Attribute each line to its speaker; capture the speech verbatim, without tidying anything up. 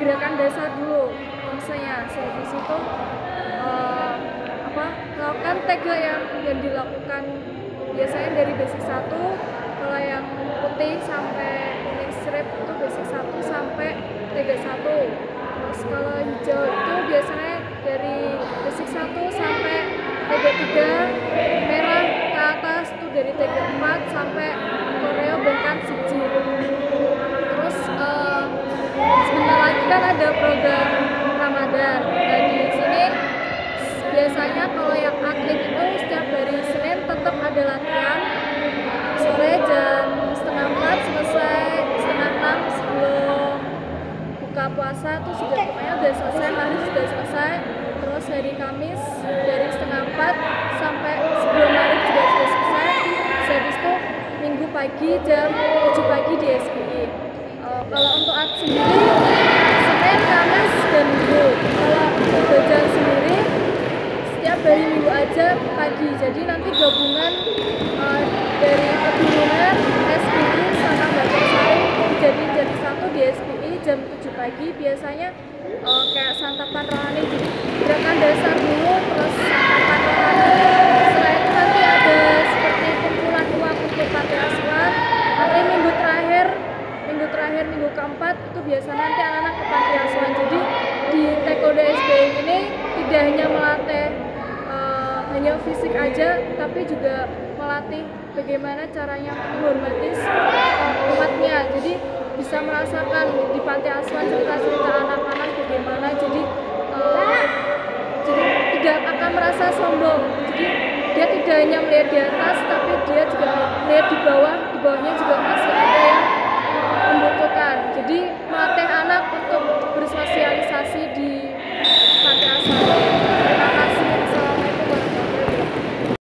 Speaker 1: gerakan dasar dulu maksudnya. Habis itu uh, apa melakukan tega yang yang dilakukan biasanya dari basic satu. Kalau yang putih sampai kuning strip itu basic satu sampai tega satu. Terus kalau hijau itu biasanya dari basic satu sampai tega tiga, merah ke atas itu dari tega empat sampai koreo bahkan siji. Terus uh, sebentar lagi kan ada program Ramadan. Nah di sini biasanya kalau yang atlet itu setiap hari Senin tetap ada latihan sore jam setengah empat selesai, setengah enam sebelum buka puasa tuh sudah pokoknya udah selesai, maghrib sudah selesai. Terus hari Kamis dari setengah empat sampai sebelum maghrib juga sudah selesai. Habis itu Minggu pagi jam tujuh pagi di S P I. Uh, kalau untuk atlet sendiri Senin, Kamis, dan Minggu. Kalau untuk Bajang sendiri setiap hari Minggu aja pagi. Jadi nanti gabungan uh, dari Kebumen, S P I sama Bacarsari jadi jadi satu di S P I jam tujuh pagi. Biasanya uh, kayak santapan rohani, jadi gerakan dasar dulu terus santapan rohani. Setelah itu nanti ada seperti kumpulan uang untuk panti asuhan. Nanti minggu terakhir minggu terakhir minggu keempat itu biasa nanti anak-anak ke panti asuhan. Jadi di Taekwondo S B I ini tidak hanya melatih uh, hanya fisik aja, tapi juga melatih bagaimana caranya menghormati uh, umatnya. Jadi bisa merasakan di panti asuhan cerita-cerita anak-anak bagaimana. Jadi uh, jadi tidak akan merasa sombong. Jadi dia tidak hanya melihat di atas, tapi dia juga melihat di bawah. Di bawahnya juga masih ada